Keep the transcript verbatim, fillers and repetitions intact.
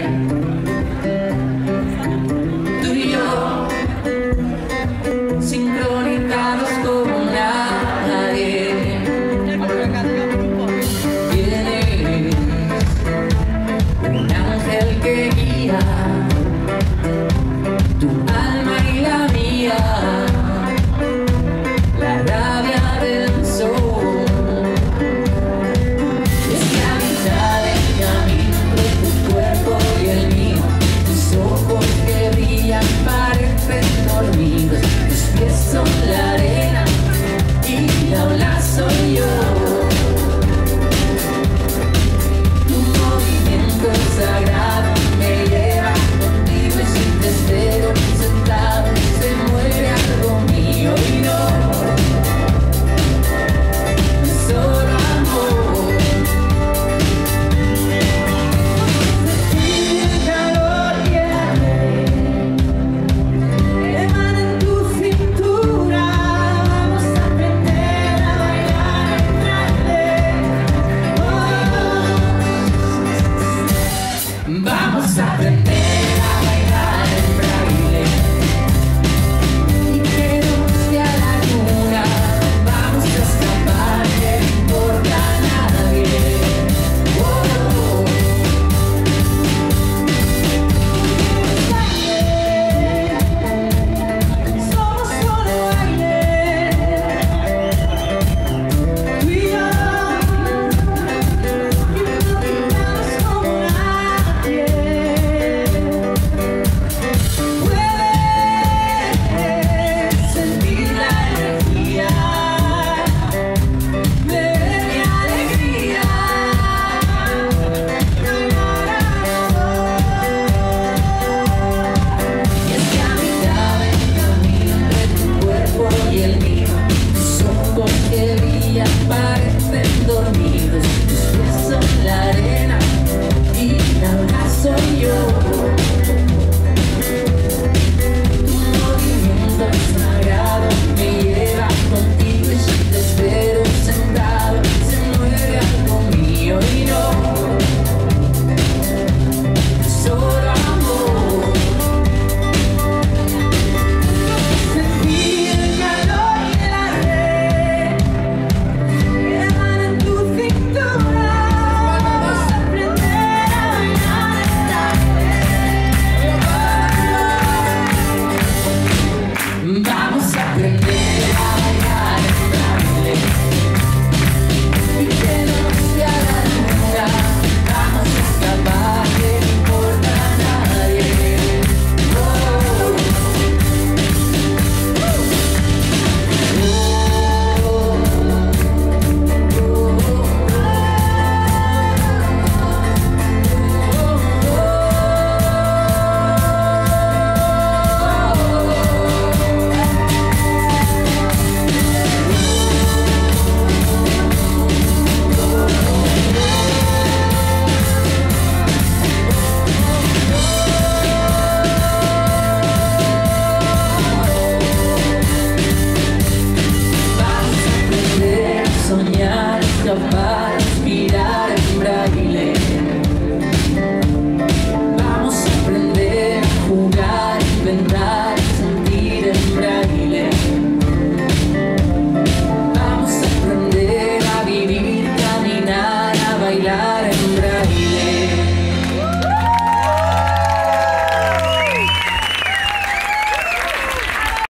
Tú y yo, sincronizados como nadie. Tienes un ángel que guía tu alma y la mía, la rabia del sol. Es la mitad del camino entre tu cuerpo y el mío. Tus ojos que brillan parecen dormidos. Tus pies son la arena y la ola soy yo. Tu movimiento sagrado me lleva contigo y sin deseo sentado se muere algo mío y no es solo amor. Sentir el calor y el aire emana en tu cintura. Vamos a aprender a bailar en grande. Oh, vamos a aprender